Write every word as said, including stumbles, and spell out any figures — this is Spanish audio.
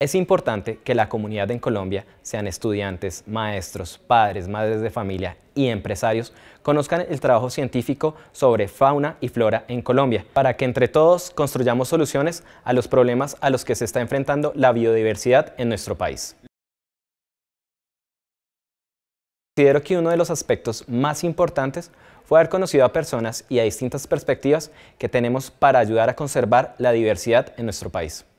Es importante que la comunidad en Colombia, sean estudiantes, maestros, padres, madres de familia y empresarios, conozcan el trabajo científico sobre fauna y flora en Colombia, para que entre todos construyamos soluciones a los problemas a los que se está enfrentando la biodiversidad en nuestro país. Considero que uno de los aspectos más importantes fue haber conocido a personas y a distintas perspectivas que tenemos para ayudar a conservar la diversidad en nuestro país.